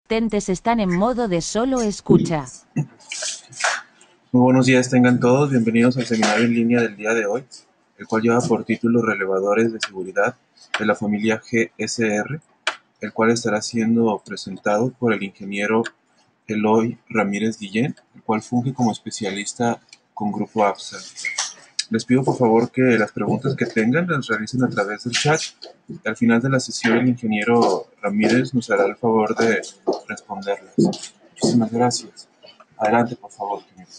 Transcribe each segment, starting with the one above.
asistentes están en modo de solo escucha. Muy buenos días tengan todos, bienvenidos al seminario en línea del día de hoy, el cual lleva por título Relevadores de Seguridad de la familia GSR, el cual estará siendo presentado por el ingeniero Eloy Ramírez Guillén, el cual funge como especialista con Grupo APSA. Les pido por favor que las preguntas que tengan las realicen a través del chat. Al final de la sesión el ingeniero Ramírez nos hará el favor de responderlas. Muchísimas gracias. Adelante, por favor, ingeniero.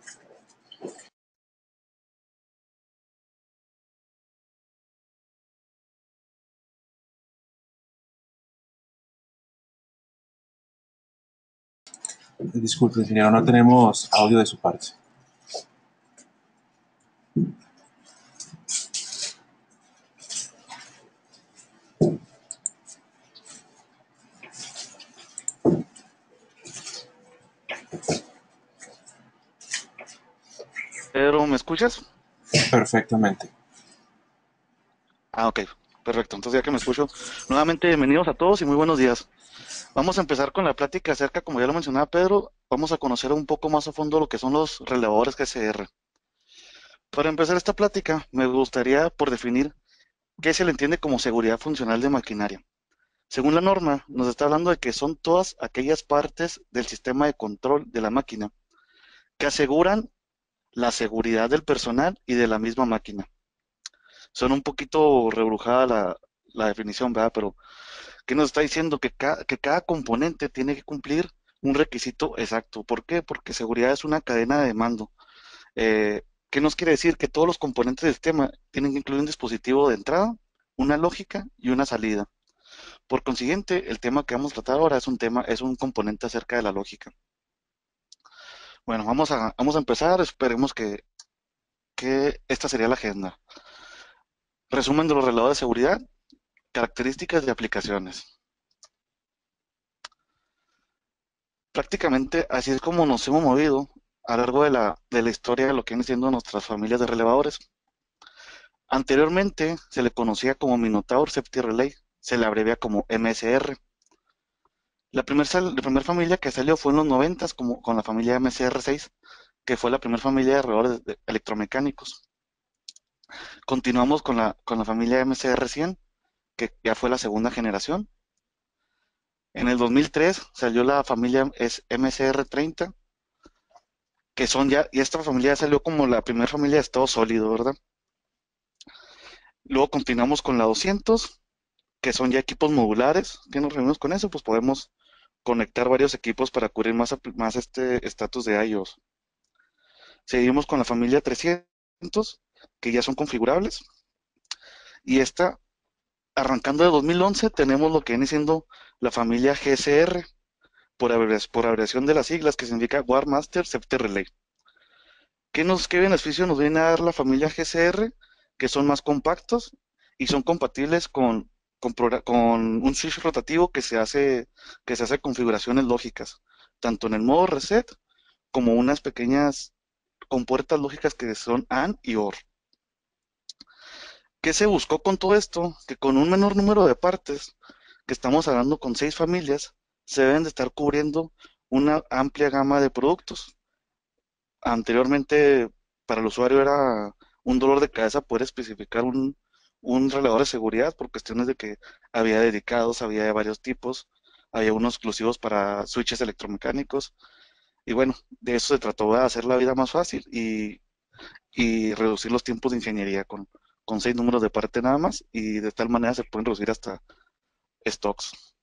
Disculpe, ingeniero, no tenemos audio de su parte. Pero, ¿me escuchas? Perfectamente. Ok, perfecto. Entonces, ya que me escucho, nuevamente bienvenidos a todos y muy buenos días. Vamos a empezar con la plática acerca, como ya lo mencionaba Pedro, vamos a conocer un poco más a fondo lo que son los relevadores GCR. Para empezar esta plática, me gustaría por definir qué se le entiende como seguridad funcional de maquinaria. Según la norma, nos está hablando de que son todas aquellas partes del sistema de control de la máquina que aseguran la seguridad del personal y de la misma máquina. Son un poquito rebrujada la definición, ¿verdad? Pero ¿qué nos está diciendo? Que cada componente tiene que cumplir un requisito exacto. ¿Por qué? Porque seguridad es una cadena de mando. Eh, ¿Qué nos quiere decir? Que todos los componentes del sistema tienen que incluir un dispositivo de entrada, una lógica y una salida. Por consiguiente, el tema que vamos a tratar ahora es un componente acerca de la lógica. Bueno, vamos a empezar. Esperemos que esta sería la agenda. Resumen de los relevadores de seguridad, características de aplicaciones. Prácticamente así es como nos hemos movido a lo largo de la historia de lo que vienen siendo nuestras familias de relevadores. Anteriormente se le conocía como Minotaur Safety Relay, se le abrevia como MSR. La primera familia que salió fue en los 90 como, con la familia MSR6, que fue la primera familia de relevadores electromecánicos. Continuamos con la familia MSR100, que ya fue la segunda generación. En el 2003 salió la familia MSR30, que son ya, y esta familia salió como la primera familia de estado sólido, ¿verdad? Luego continuamos con la 200, que son ya equipos modulares. ¿Qué nos reunimos con eso? Pues podemos conectar varios equipos para cubrir más este estatus de iOS. Seguimos con la familia 300, que ya son configurables. Y esta, arrancando de 2011, tenemos lo que viene siendo la familia GSR, por abreviación de las siglas, que significa War Master Safety Relay. ¿Qué beneficio nos viene a dar la familia GCR? Que son más compactos y son compatibles con un switch rotativo que se hace configuraciones lógicas, tanto en el modo reset como unas pequeñas compuertas lógicas que son AND y OR. ¿Qué se buscó con todo esto? Que con un menor número de partes, que estamos hablando con 6 familias, se deben de estar cubriendo una amplia gama de productos. Anteriormente, para el usuario era un dolor de cabeza poder especificar un relevador de seguridad por cuestiones de que había dedicados, había de varios tipos, había unos exclusivos para switches electromecánicos. Y bueno, de eso se trató de hacer la vida más fácil y reducir los tiempos de ingeniería con 6 números de parte nada más, y de tal manera se pueden reducir hasta stocks.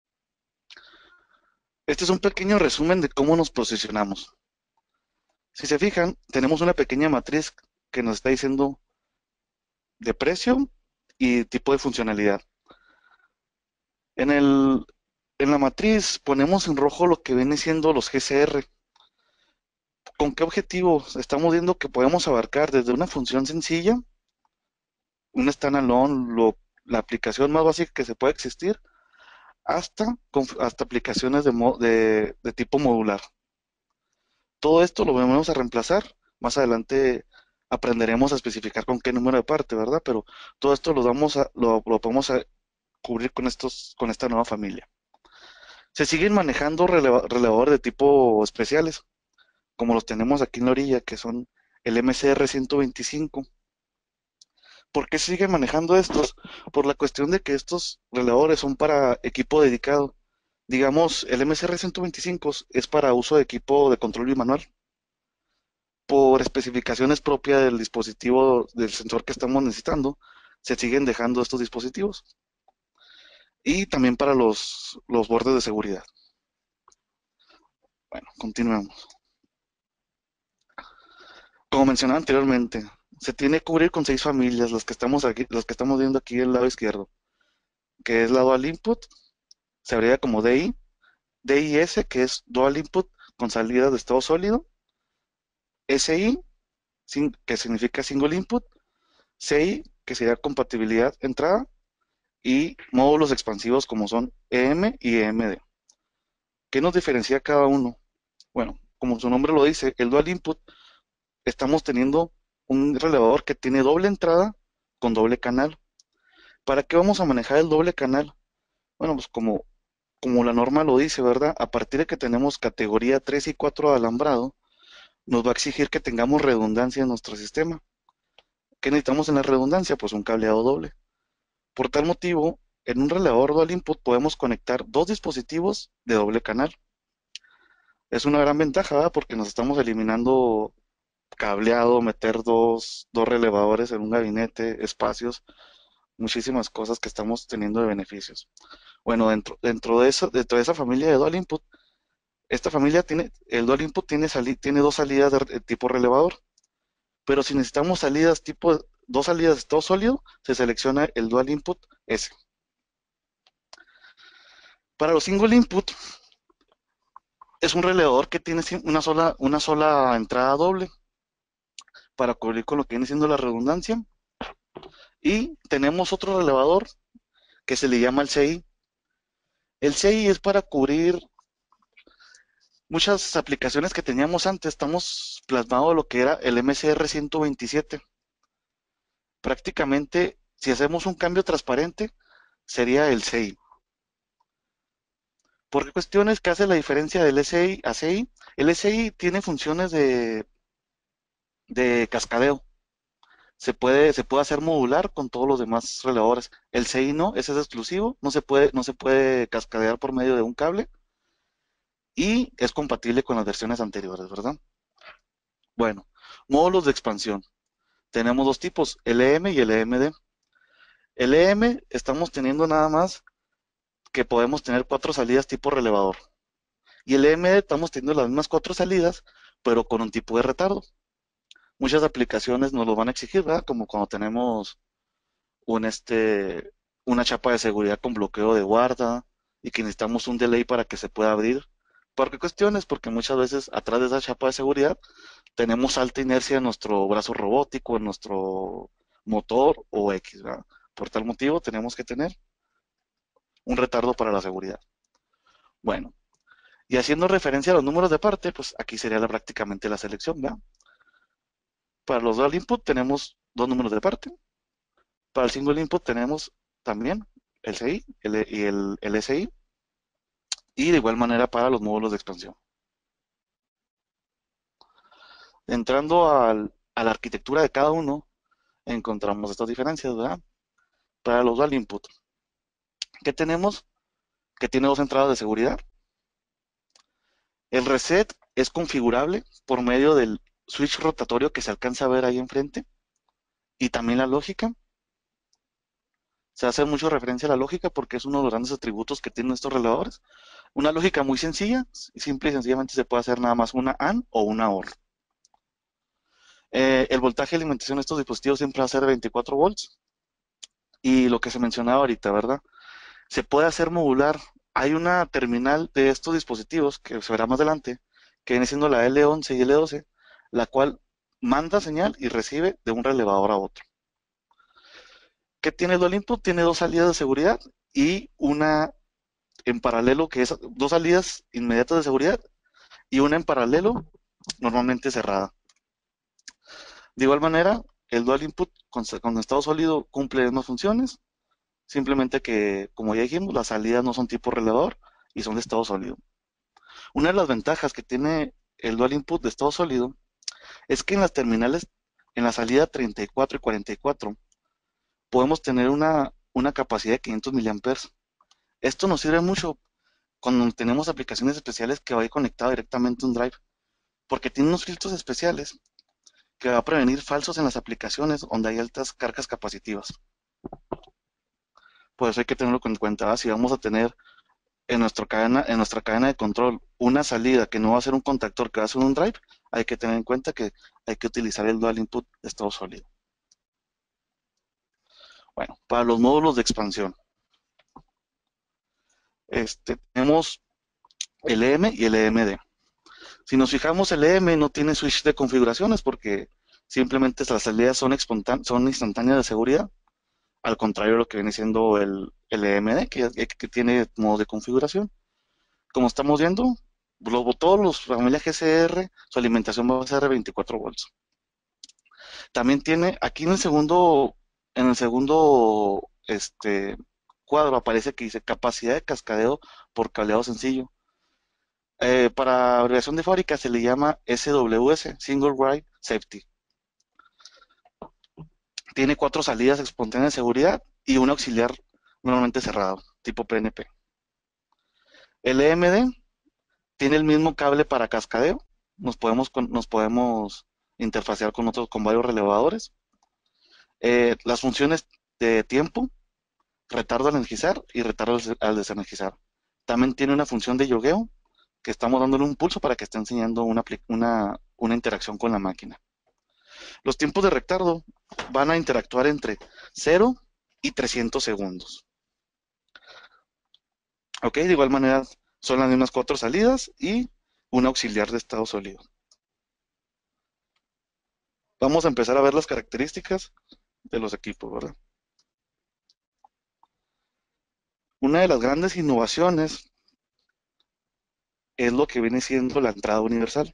Este es un pequeño resumen de cómo nos posicionamos. Si se fijan, tenemos una pequeña matriz que nos está diciendo de precio y tipo de funcionalidad. En el, en la matriz ponemos en rojo lo que viene siendo los GCR. ¿Con qué objetivo? Estamos viendo que podemos abarcar desde una función sencilla, un standalone, la aplicación más básica que se puede existir, hasta aplicaciones de tipo modular. Todo esto lo vamos a reemplazar. Más adelante aprenderemos a especificar con qué número de parte, ¿verdad? Pero todo esto lo podemos a cubrir con esta nueva familia. Se siguen manejando relevadores de tipo especiales, como los tenemos aquí en la orilla, que son el MCR 125. ¿Por qué se siguen manejando estos? Por la cuestión de que estos relevadores son para equipo dedicado. Digamos, el MCR 125 es para uso de equipo de control bimanual. Por especificaciones propias del dispositivo, del sensor que estamos necesitando, se siguen dejando estos dispositivos. Y también para los bordes de seguridad. Bueno, continuemos. Como mencionaba anteriormente, se tiene que cubrir con 6 familias, las que estamos aquí, las que estamos viendo aquí del lado izquierdo, que es la Dual Input, se abreviaría como DI, DIS, que es Dual Input con salida de estado sólido, SI, que significa Single Input, CI, que sería compatibilidad entrada, y módulos expansivos como son EM y EMD. ¿Qué nos diferencia cada uno? Bueno, como su nombre lo dice, el Dual Input, estamos teniendo un relevador que tiene doble entrada con doble canal. ¿Para qué vamos a manejar el doble canal? Bueno, pues como la norma lo dice, ¿verdad? A partir de que tenemos categoría 3 y 4 de alambrado, nos va a exigir que tengamos redundancia en nuestro sistema. ¿Qué necesitamos en la redundancia? Pues un cableado doble. Por tal motivo, en un relevador dual input podemos conectar dos dispositivos de doble canal. Es una gran ventaja, ¿verdad? Porque nos estamos eliminando cableado, meter dos relevadores en un gabinete, espacios, muchísimas cosas que estamos teniendo de beneficios. Bueno, dentro de esa familia de dual input, esta familia tiene, el dual input tiene dos salidas de tipo relevador, pero si necesitamos dos salidas de estado sólido, se selecciona el dual input S. Para los single input, es un relevador que tiene una sola entrada doble para cubrir con lo que viene siendo la redundancia. Y tenemos otro relevador que se le llama el CI. El CI es para cubrir muchas aplicaciones que teníamos antes. Estamos plasmado lo que era el MCR 127. Prácticamente, si hacemos un cambio transparente, sería el CI. ¿Por qué cuestiones que hace la diferencia del SI a CI? El SI tiene funciones de cascadeo. Se puede hacer modular con todos los demás relevadores. El CI no, ese es exclusivo, no se puede cascadear por medio de un cable y es compatible con las versiones anteriores, ¿verdad? Bueno, módulos de expansión. Tenemos dos tipos, LM y LMD. LM estamos teniendo nada más que podemos tener 4 salidas tipo relevador. Y el LMD estamos teniendo las mismas 4 salidas, pero con un tipo de retardo. Muchas aplicaciones nos lo van a exigir, ¿verdad? Como cuando tenemos un una chapa de seguridad con bloqueo de guarda y que necesitamos un delay para que se pueda abrir. ¿Por qué cuestiones? Porque muchas veces atrás de esa chapa de seguridad tenemos alta inercia en nuestro brazo robótico, en nuestro motor o X, ¿verdad? Por tal motivo tenemos que tener un retardo para la seguridad. Bueno, y haciendo referencia a los números de parte, pues aquí sería prácticamente la selección, ¿verdad? Para los dual input tenemos dos números de parte. Para el single input tenemos también el CI y el SI. Y de igual manera para los módulos de expansión. Entrando a la arquitectura de cada uno, encontramos estas diferencias, ¿verdad? Para los dual input, ¿qué tenemos? Que tiene dos entradas de seguridad. El reset es configurable por medio del switch rotatorio que se alcanza a ver ahí enfrente. Y también la lógica. Se hace mucho referencia a la lógica porque es uno de los grandes atributos que tienen estos relevadores. Una lógica muy sencilla, simple y sencillamente se puede hacer nada más una AND o una OR. El voltaje de alimentación de estos dispositivos siempre va a ser de 24 volts. Y lo que se mencionaba ahorita, ¿verdad? Se puede hacer modular. Hay una terminal de estos dispositivos, que se verá más adelante, que viene siendo la L11 y L12, la cual manda señal y recibe de un relevador a otro. ¿Qué tiene el dual input? Tiene dos salidas de seguridad y una en paralelo, que es dos salidas inmediatas de seguridad y una en paralelo, normalmente cerrada. De igual manera, el dual input con estado sólido cumple las mismas funciones, simplemente que, como ya dijimos, las salidas no son tipo relevador y son de estado sólido. Una de las ventajas que tiene el dual input de estado sólido es que en las terminales, en la salida 34 y 44, podemos tener una capacidad de 500 miliamperes. Esto nos sirve mucho cuando tenemos aplicaciones especiales que va a ir conectado directamente a un drive, porque tiene unos filtros especiales que va a prevenir falsos en las aplicaciones donde hay altas cargas capacitivas. Por eso hay que tenerlo en cuenta. Si vamos a tener en nuestra cadena de control una salida que no va a ser un contactor, que va a ser un drive, hay que tener en cuenta que hay que utilizar el dual input de estado sólido. Bueno, para los módulos de expansión, tenemos el EM y el EMD. Si nos fijamos, el EM no tiene switch de configuraciones porque simplemente las salidas son instantáneas de seguridad, al contrario de lo que viene siendo el EMD, que tiene modo de configuración. Como estamos viendo, todos los familia GCR, su alimentación va a ser de 24 volts. También tiene, aquí en el segundo cuadro aparece que dice capacidad de cascadeo por cableado sencillo. Para abreviación de fábrica se le llama SWS, Single Write Safety. Tiene 4 salidas espontáneas de seguridad y un auxiliar normalmente cerrado, tipo PNP. El EMD tiene el mismo cable para cascadeo. Nos podemos interfacear con varios relevadores. Las funciones de tiempo, retardo al energizar y retardo al desenergizar. También tiene una función de yogueo que estamos dándole un pulso para que esté enseñando una interacción con la máquina. Los tiempos de retardo van a interactuar entre 0 y 300 segundos. Ok, de igual manera son las mismas 4 salidas y un auxiliar de estado sólido. Vamos a empezar a ver las características de los equipos, ¿verdad? Una de las grandes innovaciones es lo que viene siendo la entrada universal.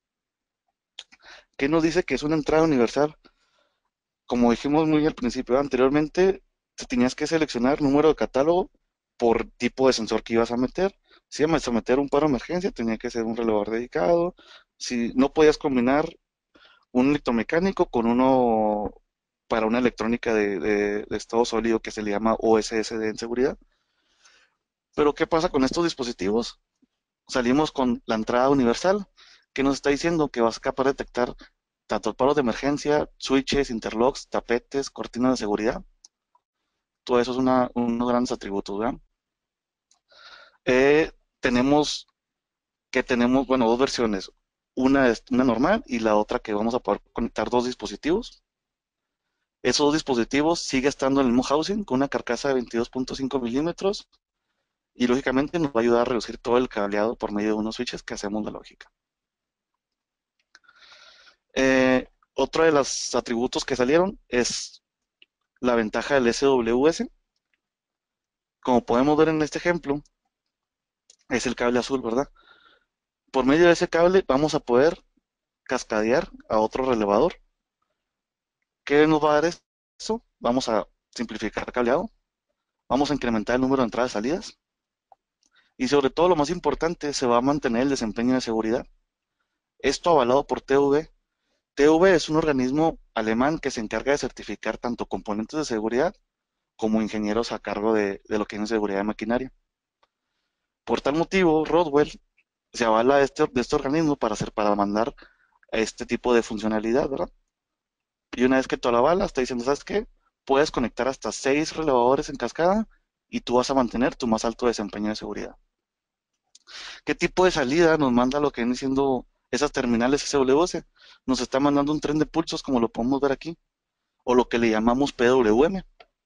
¿Qué nos dice que es una entrada universal? Como dijimos muy al principio, anteriormente te tenías que seleccionar número de catálogo por tipo de sensor que ibas a meter. Si ibas a meter un paro de emergencia, tenía que ser un relevador dedicado. Si no podías combinar un electromecánico con uno para una electrónica de estado sólido que se le llama OSSD en seguridad. Pero ¿qué pasa con estos dispositivos? Salimos con la entrada universal, que nos está diciendo que vas a capaz de detectar tanto paros de emergencia, switches, interlocks, tapetes, cortinas de seguridad. Todo eso es unos grandes atributos, ¿verdad? Eh, tenemos bueno, dos versiones. Una es una normal y la otra que vamos a poder conectar 2 dispositivos. Esos 2 dispositivos sigue estando en el mismo housing con una carcasa de 22.5 milímetros y lógicamente nos va a ayudar a reducir todo el cableado por medio de unos switches que hacemos la lógica. Otro de los atributos que salieron es la ventaja del SWS. Como podemos ver en este ejemplo, es el cable azul, ¿verdad? Por medio de ese cable vamos a poder cascadear a otro relevador. ¿Qué nos va a dar eso? Vamos a simplificar el cableado, vamos a incrementar el número de entradas y salidas y sobre todo lo más importante, se va a mantener el desempeño de seguridad. Esto avalado por TÜV. TÜV es un organismo alemán que se encarga de certificar tanto componentes de seguridad como ingenieros a cargo de lo que es seguridad de maquinaria. Por tal motivo, Rodwell se avala de este organismo para mandar a este tipo de funcionalidad, ¿verdad? Y una vez que tú la avalas, está diciendo, ¿sabes qué? Puedes conectar hasta 6 relevadores en cascada y tú vas a mantener tu más alto desempeño de seguridad. ¿Qué tipo de salida nos manda lo que viene siendo esas terminales SWS? Nos está mandando un tren de pulsos, como lo podemos ver aquí, o lo que le llamamos PWM,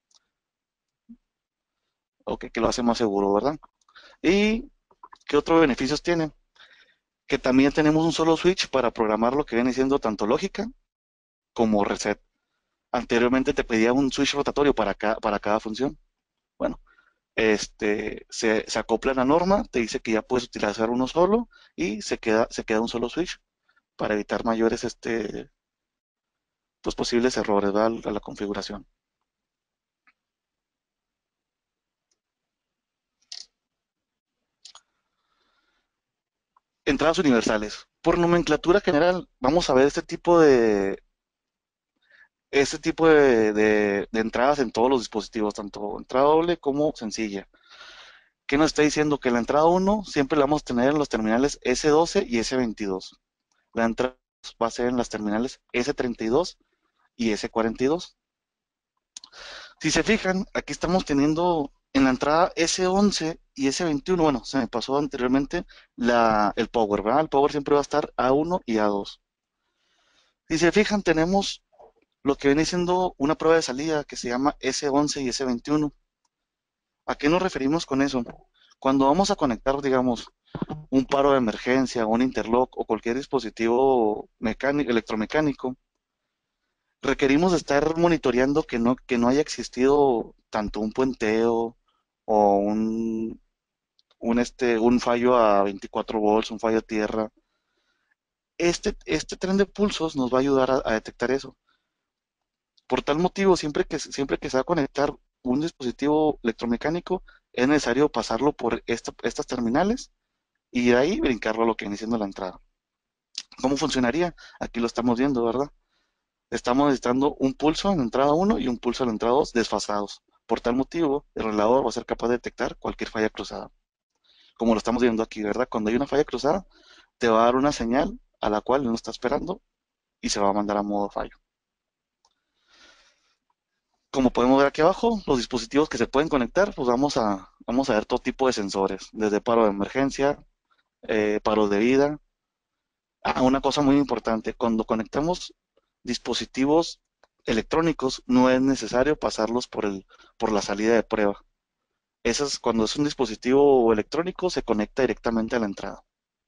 ok, que lo hace más seguro, ¿verdad? ¿Y qué otros beneficios tiene? Que también tenemos un solo switch para programar lo que viene siendo tanto lógica como reset. Anteriormente te pedía un switch rotatorio para cada función. Bueno, se acopla a la norma, te dice que ya puedes utilizar uno solo y se queda un solo switch para evitar mayores pues posibles errores, ¿verdad? A la configuración. Entradas universales. Por nomenclatura general, vamos a ver este tipo de entradas en todos los dispositivos, tanto entrada doble como sencilla. ¿Qué nos está diciendo? Que la entrada uno siempre la vamos a tener en los terminales S12 y S22. La entrada 2 va a ser en las terminales S32 y S42. Si se fijan, aquí estamos teniendo en la entrada S11 y S21, bueno, se me pasó anteriormente el power, ¿verdad? El power siempre va a estar A1 y A2. Si se fijan, tenemos lo que viene siendo una prueba de salida que se llama S11 y S21. ¿A qué nos referimos con eso? Cuando vamos a conectar, digamos, un paro de emergencia, un interlock o cualquier dispositivo mecánico, electromecánico, requerimos estar monitoreando que no haya existido tanto un puenteo o un fallo a 24 volts, un fallo a tierra. Este tren de pulsos nos va a ayudar a detectar eso. Por tal motivo, siempre que se va a conectar un dispositivo electromecánico, es necesario pasarlo por estas terminales y de ahí brincarlo a lo que viene siendo la entrada. ¿Cómo funcionaría? Aquí lo estamos viendo, ¿verdad? Estamos necesitando un pulso en la entrada uno y un pulso en la entrada 2 desfasados. Por tal motivo, el relador va a ser capaz de detectar cualquier falla cruzada. Como lo estamos viendo aquí, ¿verdad? Cuando hay una falla cruzada, te va a dar una señal a la cual no está esperando y se va a mandar a modo fallo. Como podemos ver aquí abajo, los dispositivos que se pueden conectar, pues vamos a ver todo tipo de sensores, desde paro de emergencia, paros de vida. Una cosa muy importante, cuando conectamos dispositivos electrónicos, no es necesario pasarlos por la salida de prueba. Cuando es un dispositivo electrónico, se conecta directamente a la entrada.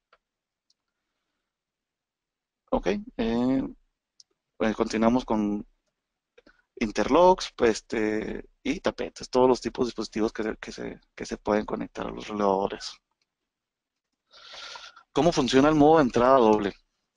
Ok, continuamos con interlocks, pues, y tapetes, todos los tipos de dispositivos que se pueden conectar a los relevadores. ¿Cómo funciona el modo de entrada doble?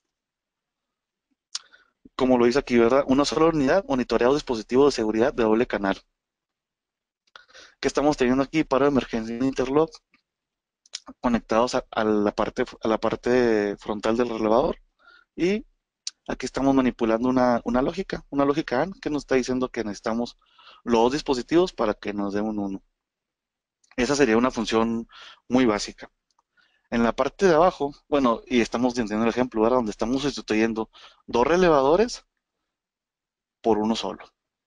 Como lo dice aquí, ¿verdad? Una sola unidad monitorea un dispositivo de seguridad de doble canal. ¿Qué estamos teniendo aquí? Paro de emergencia en interlock conectados a la parte frontal del relevador. Y aquí estamos manipulando una lógica AND que nos está diciendo que necesitamos los dos dispositivos para que nos dé un 1. Esa sería una función muy básica. En la parte de abajo, bueno, y estamos entendiendo el ejemplo, ¿verdad? Donde estamos sustituyendo dos relevadores por uno solo.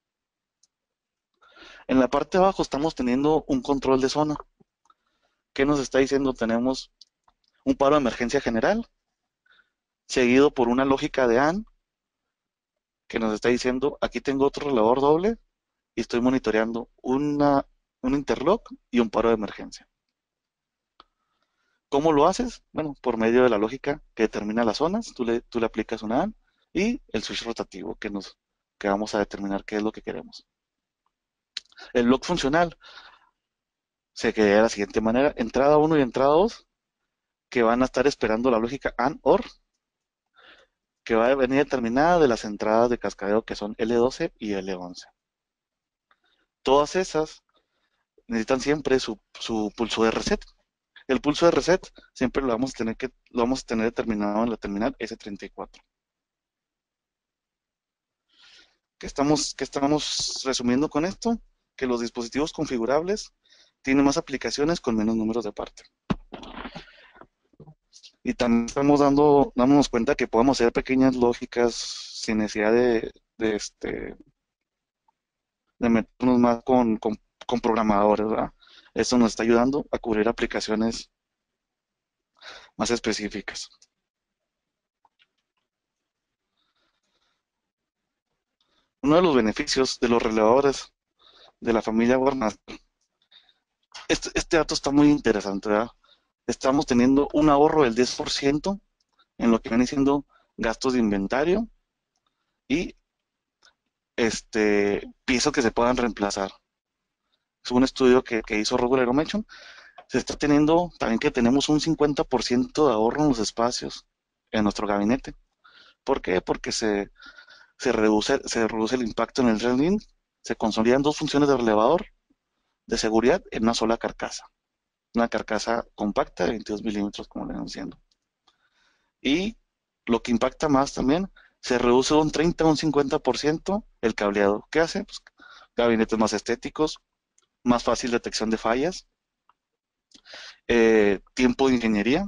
En la parte de abajo estamos teniendo un control de zona. ¿Qué nos está diciendo? Tenemos un paro de emergencia general, seguido por una lógica de AND que nos está diciendo, aquí tengo otro relevador doble y estoy monitoreando un interlock y un paro de emergencia. ¿Cómo lo haces? Bueno, por medio de la lógica que determina las zonas, tú le aplicas una AND y el switch rotativo que vamos a determinar qué es lo que queremos. El block funcional se queda de la siguiente manera, entrada 1 y entrada 2, que van a estar esperando la lógica AND OR, que va a venir determinada de las entradas de cascadeo que son L12 y L11. Todas esas necesitan siempre su pulso de reset. El pulso de reset siempre lo vamos a tener determinado en la terminal S34. ¿Qué estamos resumiendo con esto? Que los dispositivos configurables tienen más aplicaciones con menos números de parte. Y también estamos dándonos cuenta que podemos hacer pequeñas lógicas sin necesidad de meternos más con programadores, ¿verdad? Esto nos está ayudando a cubrir aplicaciones más específicas. Uno de los beneficios de los relevadores de la familia Wardmaster, este dato está muy interesante, ¿verdad? Estamos teniendo un ahorro del 10% en lo que viene siendo gastos de inventario y piezas que se puedan reemplazar. Es un estudio que hizo Regular Automation. Se está teniendo también que tenemos un 50% de ahorro en los espacios en nuestro gabinete. ¿Por qué? Porque se reduce el impacto en el railing, se consolidan dos funciones de relevador de seguridad en una sola carcasa. Una carcasa compacta de 22 milímetros, como le estamos diciendo. Y lo que impacta más también, se reduce un 30 o un 50% el cableado. ¿Qué hace? Pues gabinetes más estéticos, más fácil detección de fallas, tiempo de ingeniería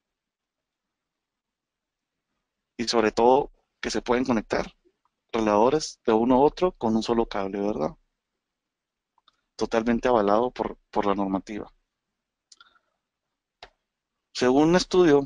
y sobre todo que se pueden conectar reladores de uno a otro con un solo cable, ¿verdad? Totalmente avalado por la normativa. Según un estudio,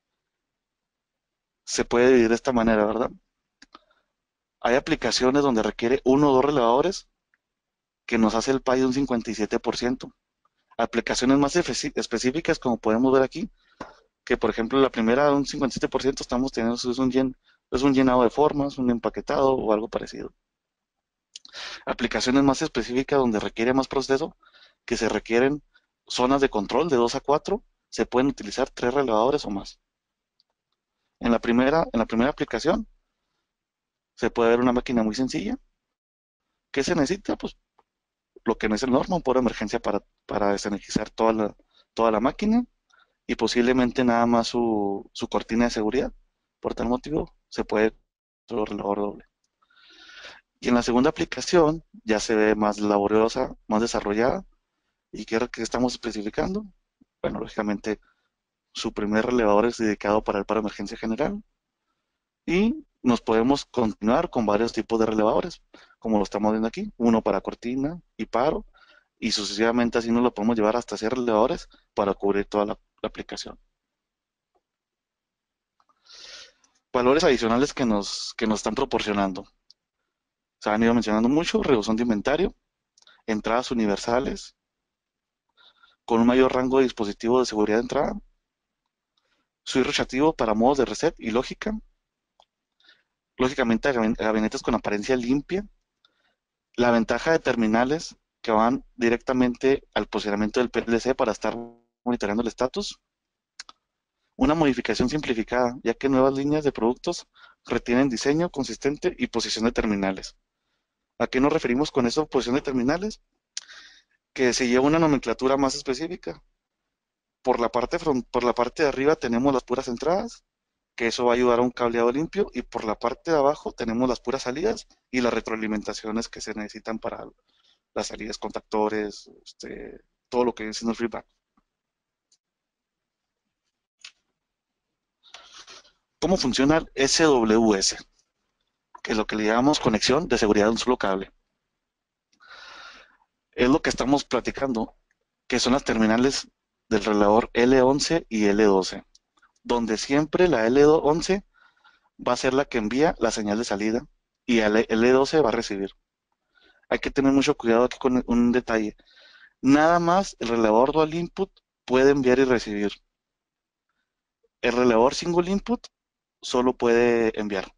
se puede dividir de esta manera, ¿verdad? Hay aplicaciones donde requiere uno o dos reladores que nos hace el PAI de un 57%. Aplicaciones más específicas, como podemos ver aquí, que por ejemplo la primera, un 57% estamos teniendo, es un llenado de formas, un empaquetado o algo parecido. Aplicaciones más específicas donde requiere más proceso, que se requieren zonas de control de 2 a 4, se pueden utilizar 3 relevadores o más. En la primera aplicación se puede ver una máquina muy sencilla. ¿Qué se necesita? Pues lo que no es el norma, un puro emergencia para desenergizar toda la máquina y posiblemente nada más su cortina de seguridad. Por tal motivo, se puede otro relevador doble. Y en la segunda aplicación ya se ve más laboriosa, más desarrollada. ¿Y qué estamos especificando? Bueno, lógicamente su primer relevador es dedicado para el paro de emergencia general y nos podemos continuar con varios tipos de relevadores, como lo estamos viendo aquí, uno para cortina y paro, y sucesivamente así nos lo podemos llevar hasta 100 relevadores para cubrir toda la aplicación. Valores adicionales que nos están proporcionando. Se han ido mencionando mucho, reducción de inventario, entradas universales, con un mayor rango de dispositivos de seguridad de entrada, switch rotativo para modos de reset y lógica, lógicamente gabinetes con apariencia limpia, la ventaja de terminales que van directamente al posicionamiento del PLC para estar monitoreando el estatus, una modificación simplificada, ya que nuevas líneas de productos retienen diseño consistente y posición de terminales. ¿A qué nos referimos con eso, posición de terminales? Que se lleva una nomenclatura más específica. Por la parte de arriba tenemos las puras entradas, que eso va a ayudar a un cableado limpio, y por la parte de abajo tenemos las puras salidas y las retroalimentaciones que se necesitan para las salidas, contactores, todo lo que es en el feedback. ¿Cómo funciona el SWS? Que es lo que le llamamos conexión de seguridad de un solo cable. Es lo que estamos platicando, que son las terminales del relador L11 y L12, donde siempre la L11 va a ser la que envía la señal de salida y el L12 va a recibir. Hay que tener mucho cuidado aquí con un detalle. Nada más el relador dual input puede enviar y recibir. El relador single input solo puede enviar.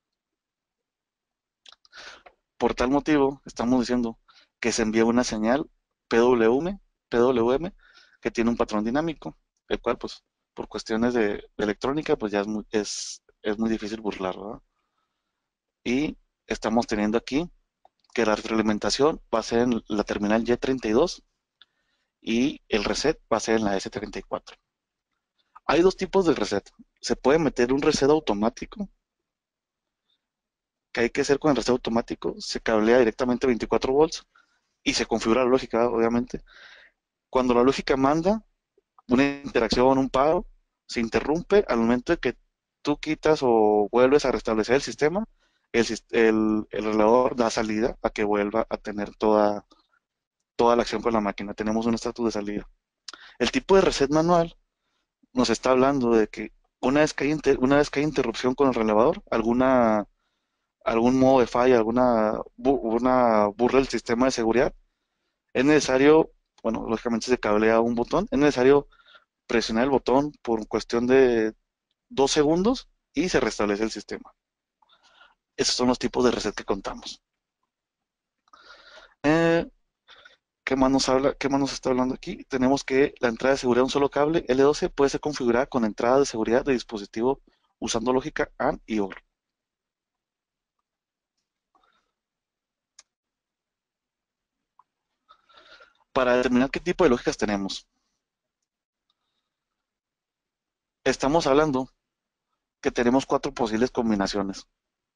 Por tal motivo, estamos diciendo que se envía una señal PWM que tiene un patrón dinámico, el cual, pues, por cuestiones de electrónica, pues ya es muy difícil burlar, ¿verdad? Y estamos teniendo aquí que la retroalimentación va a ser en la terminal Y32 y el reset va a ser en la S34. Hay dos tipos de reset. Se puede meter un reset automático, que hay que hacer con el reset automático. Se cablea directamente a 24 volts y se configura la lógica, obviamente. Cuando la lógica manda una interacción, un paro, se interrumpe al momento de que tú quitas o vuelves a restablecer el sistema, el relador da salida a que vuelva a tener toda la acción con la máquina. Tenemos un estatus de salida. El tipo de reset manual nos está hablando de que una vez que hay interrupción con el relevador, algún modo de falla, una burla del sistema de seguridad, es necesario, bueno, lógicamente se cablea un botón, es necesario presionar el botón por cuestión de 2 segundos y se restablece el sistema. Esos son los tipos de reset que contamos. Eh, ¿Qué más nos está hablando aquí? Tenemos que la entrada de seguridad de un solo cable L12 puede ser configurada con entrada de seguridad de dispositivo usando lógica AND y OR. Para determinar qué tipo de lógicas tenemos, estamos hablando que tenemos cuatro posibles combinaciones.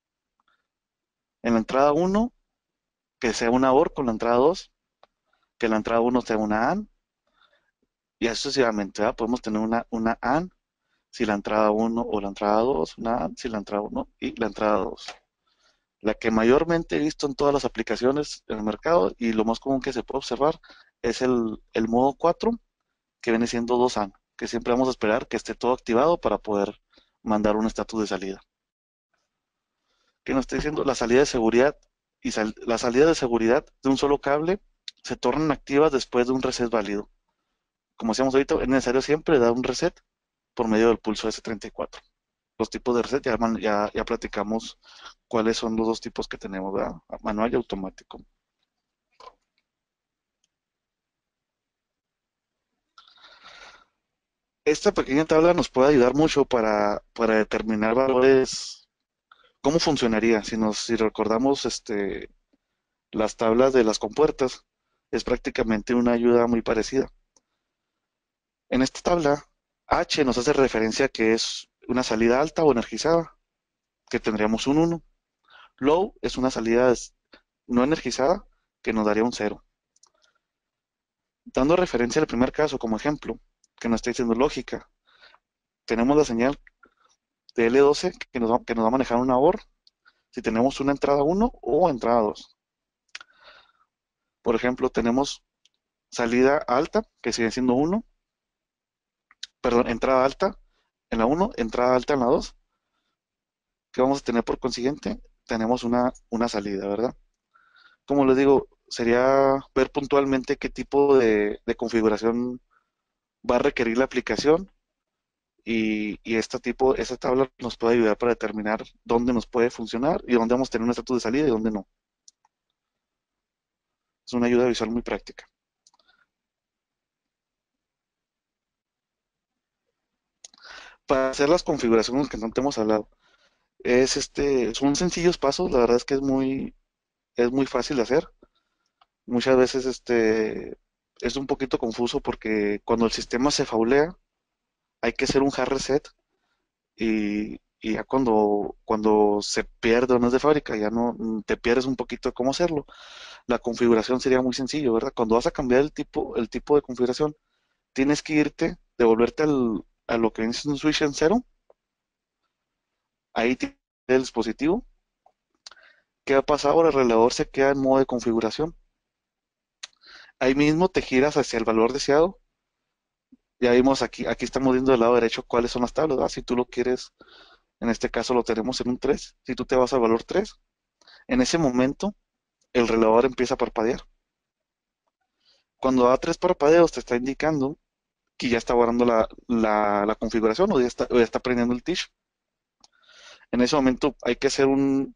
En la entrada 1, que sea una OR con la entrada 2, que la entrada 1 sea una AND, y así sucesivamente, ¿verdad? Podemos tener una AND si la entrada 1 o la entrada 2, una AND si la entrada 1 y la entrada 2. La que mayormente he visto en todas las aplicaciones en el mercado y lo más común que se puede observar es el modo 4, que viene siendo 2 AND, que siempre vamos a esperar que esté todo activado para poder mandar un estatus de salida. ¿Qué nos está diciendo? La salida de seguridad y la salida de seguridad de un solo cable se tornan activas después de un reset válido. Como decíamos ahorita, es necesario siempre dar un reset por medio del pulso S34. Los tipos de reset ya platicamos cuáles son los dos tipos que tenemos, ¿verdad? Manual y automático. Esta pequeña tabla nos puede ayudar mucho para determinar valores, cómo funcionaría. Si recordamos las tablas de las compuertas, es prácticamente una ayuda muy parecida. En esta tabla, H nos hace referencia a que es una salida alta o energizada, que tendríamos un 1. Low es una salida no energizada, que nos daría un 0. Dando referencia al primer caso como ejemplo, que nos está diciendo lógica, tenemos la señal de L12 que nos va a manejar una OR si tenemos una entrada 1 o entrada 2. Por ejemplo, tenemos salida alta, que sigue siendo 1, perdón, entrada alta en la 1, entrada alta en la 2. ¿Qué vamos a tener por consiguiente? Tenemos una salida, ¿verdad? Como les digo, sería ver puntualmente qué tipo de configuración va a requerir la aplicación y esta tabla nos puede ayudar para determinar dónde nos puede funcionar y dónde vamos a tener un estatus de salida y dónde no. Es una ayuda visual muy práctica. Para hacer las configuraciones que tanto hemos hablado, son sencillos pasos, la verdad es que es muy fácil de hacer. Muchas veces es un poquito confuso porque cuando el sistema se faulea, hay que hacer un hard reset y ya cuando se pierde o no es de fábrica, ya no te pierdes un poquito de cómo hacerlo. La configuración sería muy sencillo, ¿verdad? Cuando vas a cambiar el tipo de configuración, tienes que devolverte a lo que viene siendo un switch en cero, ahí tienes el dispositivo. ¿Qué va a pasar ahora? El relevador se queda en modo de configuración. Ahí mismo te giras hacia el valor deseado. Ya vimos aquí estamos viendo del lado derecho cuáles son las tablas, ¿verdad? Si tú lo quieres, en este caso lo tenemos en un 3. Si tú te vas al valor 3, en ese momento el relevador empieza a parpadear. Cuando da 3 parpadeos te está indicando que ya está guardando la configuración o ya está prendiendo el tish. En ese momento hay que hacer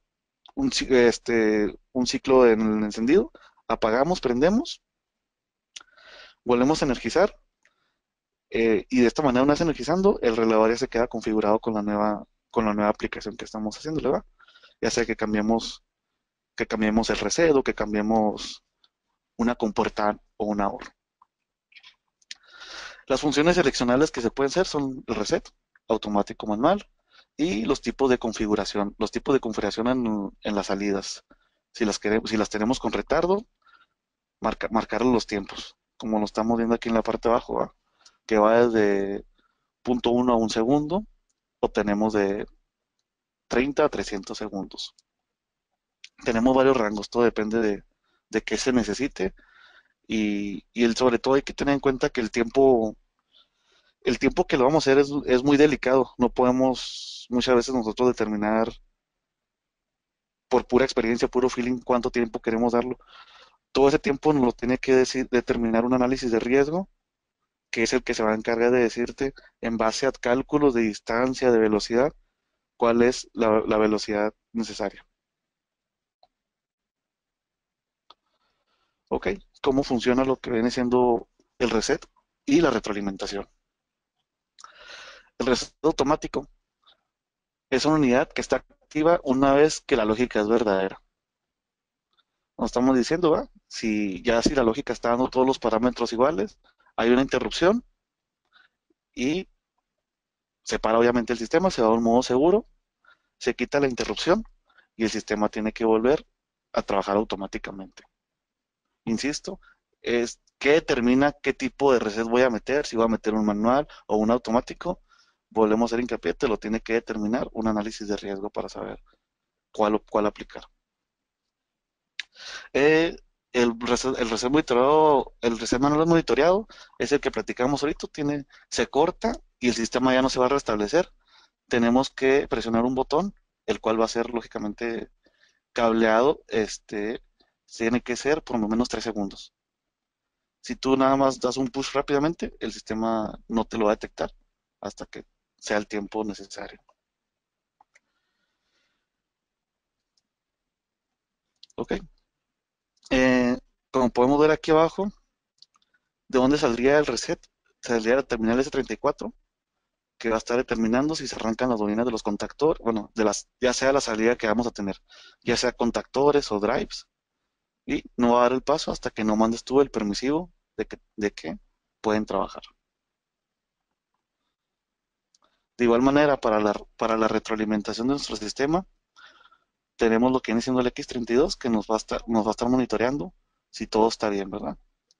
un ciclo en el encendido. Apagamos, prendemos, volvemos a energizar y de esta manera, una vez energizando, el relevador ya se queda configurado con la nueva aplicación que estamos haciendo, ¿verdad? Ya sea que cambiemos el reset o que cambiemos una compuerta o una OR. Las funciones seleccionables que se pueden hacer son el reset, automático manual, y los tipos de configuración. Los tipos de configuración en las salidas. Si las tenemos con retardo, marcar los tiempos, como lo estamos viendo aquí en la parte de abajo, ¿va? Que va desde 0.1 a 1 segundo, o tenemos de 30 a 300 segundos. Tenemos varios rangos, todo depende de qué se necesite y sobre todo hay que tener en cuenta que el tiempo que lo vamos a hacer es muy delicado. No podemos muchas veces nosotros determinar por pura experiencia, puro feeling, cuánto tiempo queremos darlo. Todo ese tiempo nos lo tiene que determinar un análisis de riesgo, que es el que se va a encargar de decirte, en base a cálculos de distancia, de velocidad, cuál es la velocidad necesaria. ¿Ok? ¿Cómo funciona lo que viene siendo el reset y la retroalimentación? El reset automático es una unidad que está activa una vez que la lógica es verdadera. Nos estamos diciendo, ¿va? Si la lógica está dando todos los parámetros iguales, hay una interrupción y se para obviamente el sistema, se va a un modo seguro, se quita la interrupción y el sistema tiene que volver a trabajar automáticamente. Insisto, es qué determina qué tipo de reset voy a meter, si voy a meter un manual o un automático. Volvemos a hacer hincapié, te lo tiene que determinar un análisis de riesgo para saber cuál aplicar. Eh, el reset manual monitoreado es el que platicamos ahorita, se corta y el sistema ya no se va a restablecer. Tenemos que presionar un botón, el cual va a ser lógicamente cableado, tiene que ser por lo menos 3 segundos. Si tú nada más das un push rápidamente, el sistema no te lo va a detectar hasta que sea el tiempo necesario. Ok. Eh, Como podemos ver aquí abajo, ¿de dónde saldría el reset? Saldría la terminal S34, que va a estar determinando si se arrancan las bobinas de los contactores, bueno, ya sea la salida que vamos a tener, ya sea contactores o drives, y no va a dar el paso hasta que no mandes tú el permisivo de que pueden trabajar. De igual manera, para la retroalimentación de nuestro sistema, tenemos lo que viene siendo el X32 que nos va a estar monitoreando si todo está bien, ¿verdad?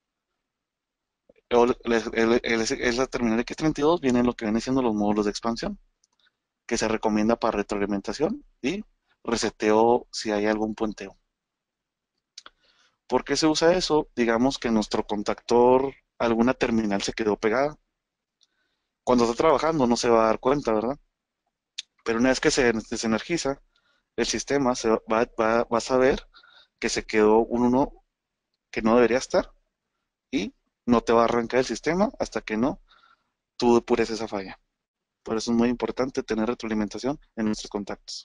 La terminal X32 viene lo que viene siendo los módulos de expansión, que se recomienda para retroalimentación y reseteo si hay algún puenteo. ¿Por qué se usa eso? Digamos que nuestro contactor, alguna terminal se quedó pegada. Cuando está trabajando no se va a dar cuenta, ¿verdad? Pero una vez que se desenergiza, el sistema va a saber que se quedó un 1 que no debería estar y no te va a arrancar el sistema hasta que no tú depures esa falla. Por eso es muy importante tener retroalimentación en nuestros contactos.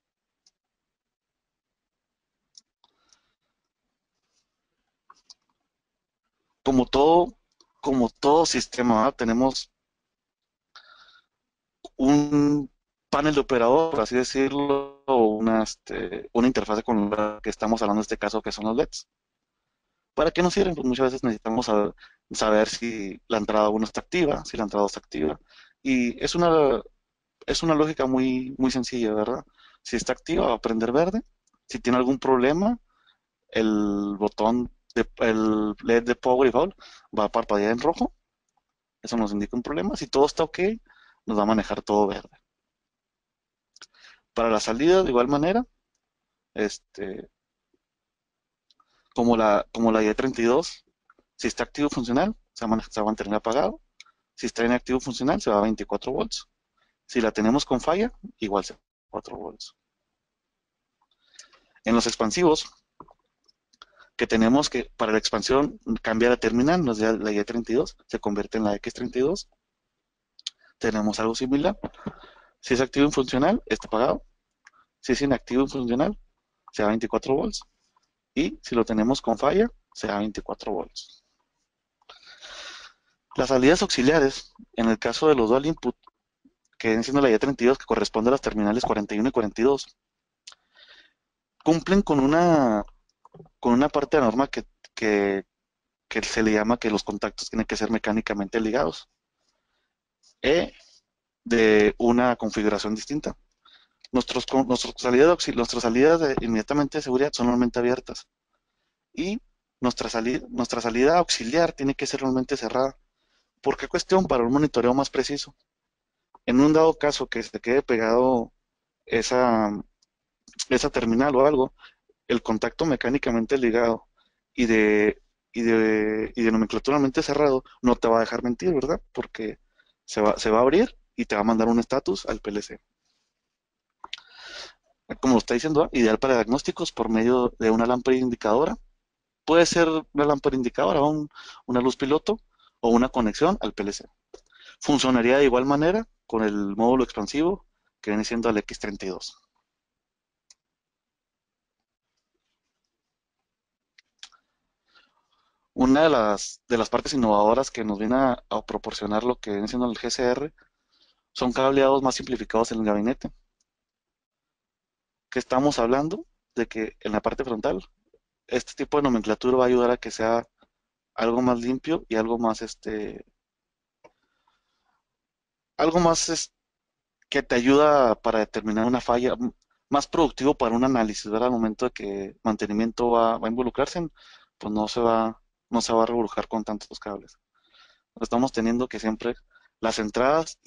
Como todo, como todo sistema, ¿verdad? Tenemos un panel de operador, por así decirlo, o una interfaz con la que estamos hablando en este caso, que son los LEDs. ¿Para qué nos sirven? Pues muchas veces necesitamos saber si la entrada 1 está activa, si la entrada 2 está activa. Y es una lógica muy, muy sencilla, ¿verdad? Si está activa va a prender verde. Si tiene algún problema, el LED de Power y Foul va a parpadear en rojo. Eso nos indica un problema. Si todo está ok, nos va a manejar todo verde. Para la salida, de igual manera, este, como la Y32, si está activo funcional, se va a mantener apagado. Si está inactivo funcional, se va a 24 volts. Si la tenemos con falla, igual se va a 4 volts. En los expansivos, que tenemos que para la expansión cambiar la terminal, nos da la Y32, se convierte en la X32. Tenemos algo similar. Si es activo y funcional, está apagado. Si es inactivo y funcional, se da 24 volts. Y si lo tenemos con falla, se da 24 volts. Las salidas auxiliares, en el caso de los dual input, que vienen siendo la Y32, que corresponde a las terminales 41 y 42, cumplen con una parte de la norma que, que se le llama que los contactos tienen que ser mecánicamente ligados de una configuración distinta. Nuestras salidas inmediatamente de seguridad son normalmente abiertas y nuestra salida auxiliar tiene que ser normalmente cerrada. ¿Por qué cuestión? Para un monitoreo más preciso. En un dado caso que se quede pegado esa, esa terminal o algo, el contacto mecánicamente ligado y de nomenclaturalmente cerrado no te va a dejar mentir, ¿verdad? Porque se va a abrir y te va a mandar un estatus al PLC. Como lo está diciendo, ideal para diagnósticos por medio de una lámpara indicadora. Puede ser una lámpara indicadora, una luz piloto o una conexión al PLC. Funcionaría de igual manera con el módulo expansivo que viene siendo el X32. Una de las partes innovadoras que nos viene a proporcionar lo que viene siendo el GCR son cableados más simplificados en el gabinete. Que estamos hablando de que en la parte frontal este tipo de nomenclatura va a ayudar a que sea algo más limpio y algo más que te ayuda para determinar una falla, más productivo para un análisis, ¿verdad? Al momento de que mantenimiento va a involucrarse, pues no se va a revolucionar con tantos cables. Estamos teniendo que siempre las entradas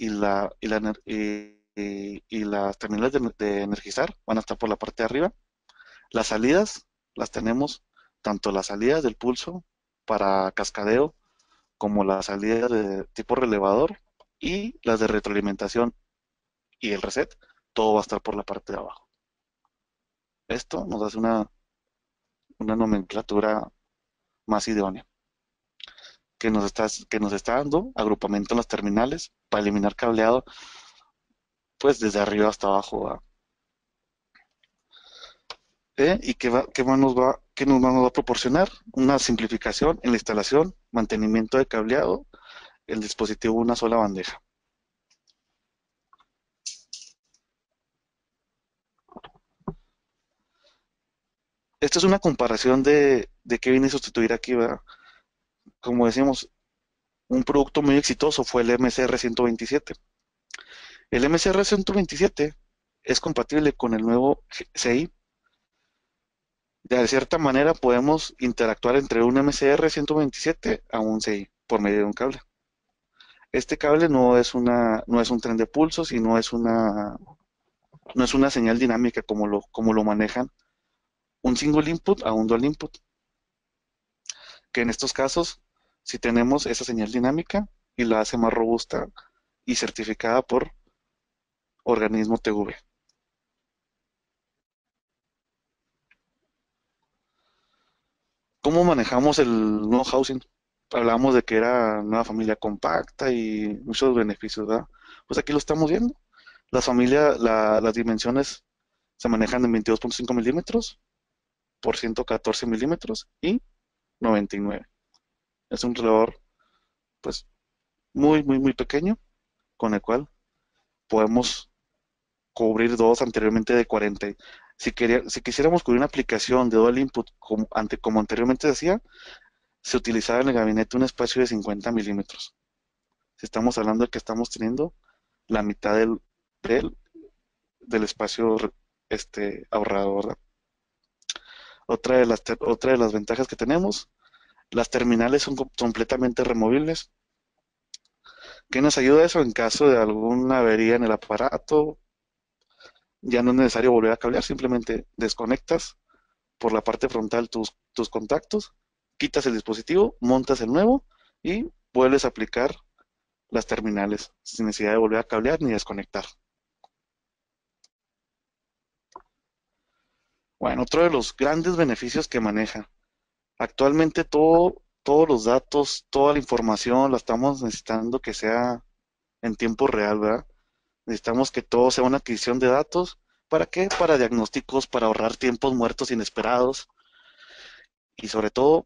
y las terminales de energizar van a estar por la parte de arriba. Las salidas las tenemos, tanto las salidas del pulso para cascadeo como las salidas de tipo relevador y las de retroalimentación y el reset, todo va a estar por la parte de abajo. Esto nos hace una nomenclatura más idónea, que nos está dando agrupamiento en las terminales para eliminar cableado, pues desde arriba hasta abajo. ¿Va? ¿Y qué nos va a proporcionar? Una simplificación en la instalación, mantenimiento de cableado, el dispositivo una sola bandeja. Esta es una comparación de qué viene a sustituir aquí, ¿verdad? Como decimos, un producto muy exitoso fue el MCR 127. El MCR 127 es compatible con el nuevo CI. De cierta manera podemos interactuar entre un MCR 127 a un CI por medio de un cable. Este cable no es un tren de pulsos y no es una señal dinámica como lo manejan un single input a un dual input, que en estos casos si tenemos esa señal dinámica y la hace más robusta y certificada por organismo TV. ¿Cómo manejamos el nuevo housing? Hablábamos de que era una familia compacta y muchos beneficios, ¿verdad? Pues aquí lo estamos viendo. Las dimensiones se manejan en 22.5 milímetros por 114 milímetros y 99. Es un reloj, pues, muy, muy, muy pequeño, con el cual podemos cubrir dos anteriormente de 40. Si quisiéramos cubrir una aplicación de dual input, como anteriormente decía, se utilizaba en el gabinete un espacio de 50 milímetros. Si estamos hablando de que estamos teniendo la mitad del, del espacio ahorrado, ¿verdad? Otra de las ventajas que tenemos, las terminales son completamente removibles. ¿Qué nos ayuda eso en caso de alguna avería en el aparato? Ya no es necesario volver a cablear, simplemente desconectas por la parte frontal tus contactos, quitas el dispositivo, montas el nuevo y vuelves a aplicar las terminales sin necesidad de volver a cablear ni desconectar. Bueno, otro de los grandes beneficios que maneja. Actualmente todos los datos, toda la información la estamos necesitando que sea en tiempo real, ¿verdad? Necesitamos que todo sea una adquisición de datos. ¿Para qué? Para diagnósticos, para ahorrar tiempos muertos inesperados y sobre todo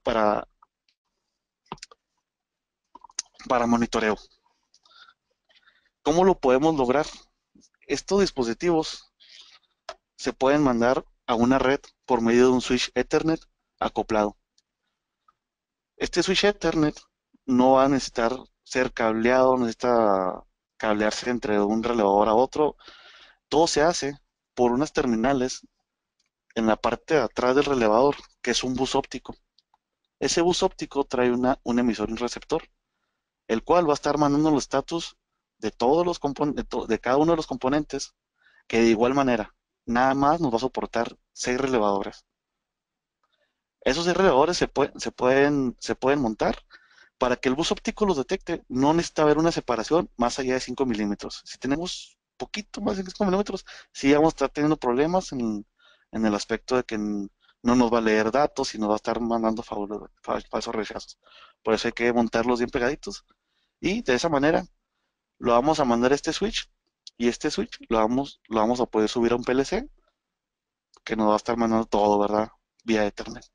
para monitoreo. ¿Cómo lo podemos lograr? Estos dispositivos se pueden mandar a una red por medio de un switch Ethernet acoplado. Este switch Ethernet no va a necesitar ser cableado, no necesita cablearse entre un relevador a otro. Todo se hace por unas terminales en la parte de atrás del relevador, que es un bus óptico. Ese bus óptico trae un emisor y un receptor, el cual va a estar mandando los estatus de todos los de cada uno de los componentes, que de igual manera, nada más nos va a soportar 6 relevadores. Esos 6 relevadores se pueden montar para que el bus óptico los detecte. No necesita haber una separación más allá de 5 milímetros. Si tenemos poquito más de 5 milímetros, sí vamos a estar teniendo problemas en el aspecto de que no nos va a leer datos y nos va a estar mandando falsos rechazos. Por eso hay que montarlos bien pegaditos. Y de esa manera lo vamos a mandar a este switch y este switch lo vamos a poder subir a un PLC que nos va a estar mandando todo, ¿verdad? Vía Ethernet.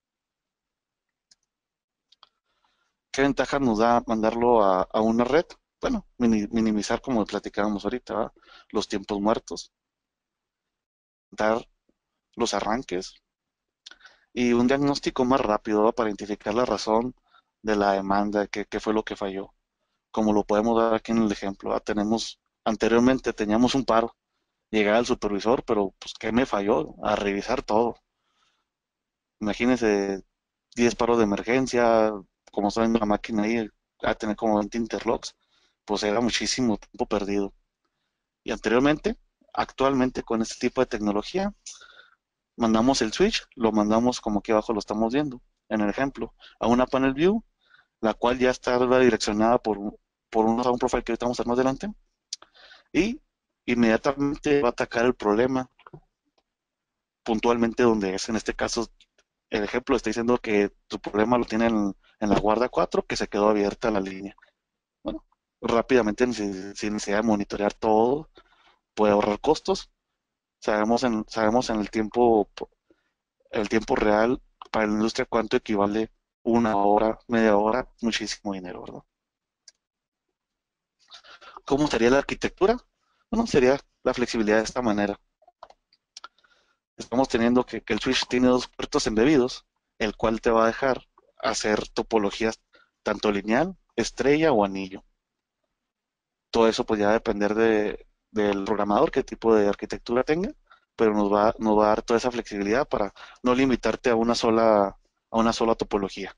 ¿Qué ventaja nos da mandarlo a una red? Bueno, minimizar, como platicábamos ahorita, ¿verdad? Los tiempos muertos, dar los arranques y un diagnóstico más rápido, ¿verdad? Para identificar la razón de la demanda, qué fue lo que falló. Como lo podemos dar aquí en el ejemplo, ¿verdad? Tenemos Anteriormente teníamos un paro, llegaba el supervisor, pero pues ¿qué me falló? A revisar todo. Imagínense 10 paros de emergencia, como está viendo la máquina ahí, a tener como 20 interlocks, pues era muchísimo tiempo perdido. Y anteriormente, actualmente con este tipo de tecnología, mandamos el switch, lo mandamos como aquí abajo lo estamos viendo, en el ejemplo, a una panel view, la cual ya está direccionada por un sound profile que ahorita vamos a ver más adelante, y inmediatamente va a atacar el problema puntualmente donde es. En este caso, el ejemplo está diciendo que tu problema lo tiene en la guarda 4, que se quedó abierta la línea. Bueno, rápidamente, sin necesidad de monitorear todo, puede ahorrar costos. Sabemos en el tiempo real para la industria cuánto equivale una hora, media hora, muchísimo dinero, ¿verdad? ¿Cómo sería la arquitectura? Bueno, sería la flexibilidad de esta manera. Estamos teniendo que el switch tiene dos puertos embebidos, el cual te va a dejar hacer topologías tanto lineal, estrella o anillo. Todo eso pues ya va a depender del programador, qué tipo de arquitectura tenga, pero nos va a dar toda esa flexibilidad para no limitarte a una sola topología.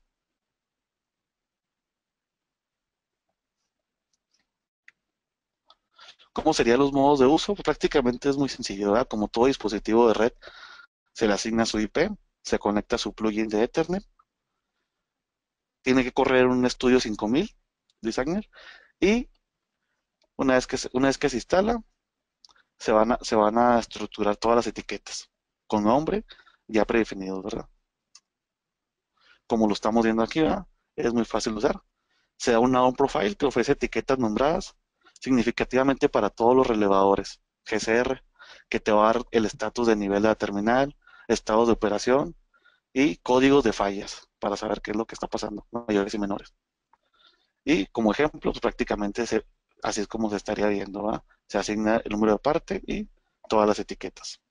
¿Cómo serían los modos de uso? Pues prácticamente es muy sencillo, ¿verdad? Como todo dispositivo de red, se le asigna su IP, se conecta a su plugin de Ethernet, tiene que correr un Studio 5000 Designer y una vez que se instala, se van a estructurar todas las etiquetas con nombre ya predefinido, ¿verdad? Como lo estamos viendo aquí, ¿verdad? Es muy fácil de usar. Se da un noun profile que ofrece etiquetas nombradas significativamente para todos los relevadores GCR, que te va a dar el estatus de nivel de la terminal, estados de operación y códigos de fallas para saber qué es lo que está pasando, mayores y menores. Y como ejemplo, pues prácticamente así es como se estaría viendo, ¿va? Se asigna el número de parte y todas las etiquetas.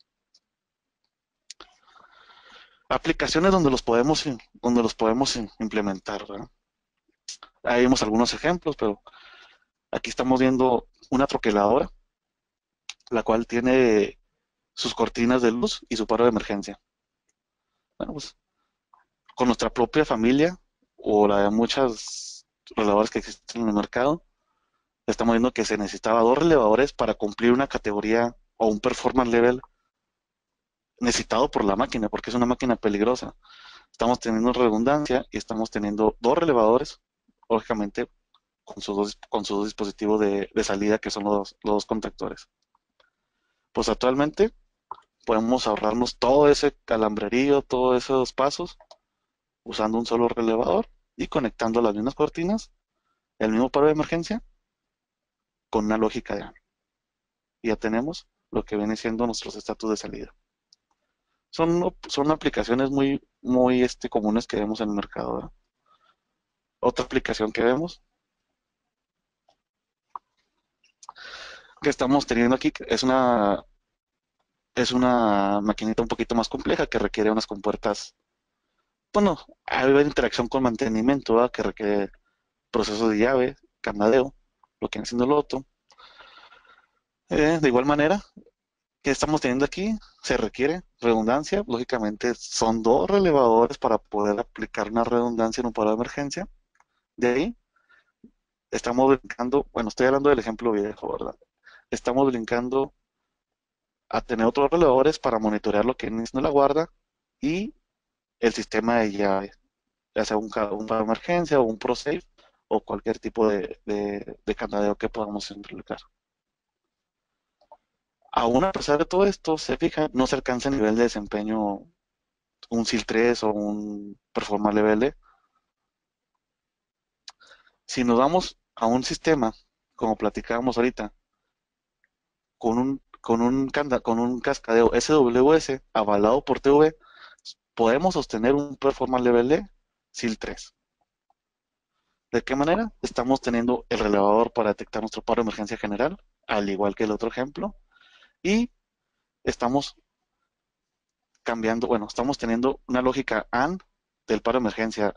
Aplicaciones donde los podemos implementar, ¿verdad? Ahí vemos algunos ejemplos, pero aquí estamos viendo una troqueladora, la cual tiene sus cortinas de luz y su paro de emergencia. Bueno, pues con nuestra propia familia o la de muchas relevadores que existen en el mercado, estamos viendo que se necesitaba dos relevadores para cumplir una categoría o un performance level necesitado por la máquina, porque es una máquina peligrosa. Estamos teniendo redundancia y estamos teniendo dos relevadores, lógicamente con sus dos dispositivos de salida, que son los dos contactores. Pues actualmente podemos ahorrarnos todo ese calambrerío, todos esos pasos, usando un solo relevador y conectando las mismas cortinas, el mismo paro de emergencia, con una lógica de AND. Y ya tenemos lo que viene siendo nuestros estatus de salida. Son aplicaciones muy comunes que vemos en el mercado, ¿verdad? Otra aplicación que vemos, que estamos teniendo aquí, es una maquinita un poquito más compleja que requiere unas compuertas. Bueno, hay una interacción con mantenimiento, ¿verdad? Que requiere proceso de llave, candadeo, lo que viene siendo el otro. De igual manera, que estamos teniendo aquí, se requiere redundancia. Lógicamente, son dos relevadores para poder aplicar una redundancia en un paro de emergencia. De ahí, estamos brincando, bueno, estoy hablando del ejemplo viejo, ¿verdad? Estamos brincando a tener otros relevadores para monitorear lo que viene siendo la guarda y el sistema de llave, ya sea un paro de emergencia o un ProSafe o cualquier tipo de candadeo que podamos implicar. Aún a pesar de todo esto, se fija, no se alcanza el nivel de desempeño un SIL 3 o un Performance Level E. Si nos vamos a un sistema, como platicábamos ahorita, con un cascadeo SWS avalado por TV, podemos sostener un Performance Level E SIL 3. ¿De qué manera? Estamos teniendo el relevador para detectar nuestro paro de emergencia general, al igual que el otro ejemplo, y estamos cambiando, bueno, estamos teniendo una lógica AND del paro de emergencia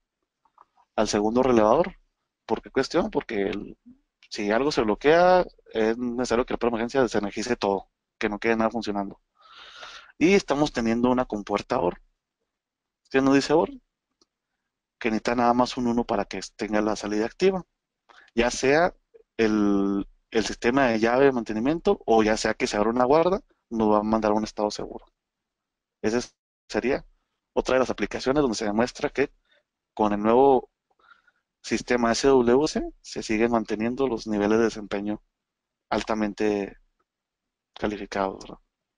al segundo relevador. ¿Por qué cuestión? Porque si algo se bloquea, es necesario que el paro de emergencia desenergice todo, que no quede nada funcionando. Y estamos teniendo una compuerta OR. ¿Qué nos dice OR? Que necesita nada más un 1 para que tenga la salida activa, ya sea el sistema de llave de mantenimiento o ya sea que se abra una guarda, nos va a mandar a un estado seguro. Esa sería otra de las aplicaciones donde se demuestra que con el nuevo sistema SWC se siguen manteniendo los niveles de desempeño altamente calificados, ¿verdad?